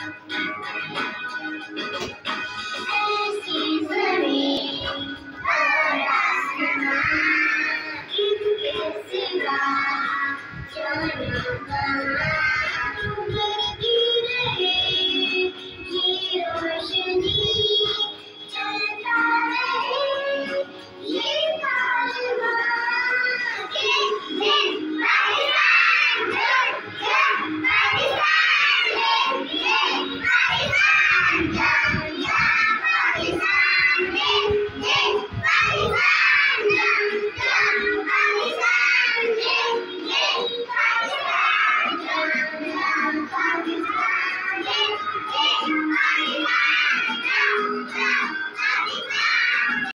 ऐसी ज़मीं और आसमां, किसके सिवा जाना कहाँ। उभरती रहे ये रोशनी, चलता रहे ये कारवां। एक दिन पाकिस्तान जिंदाबाद, पाकिस्तान जिंदाबाद, पाकिस्तान जिंदाबाद, पाकिस्तान जिंदाबाद, पाकिस्तान जिंदाबाद।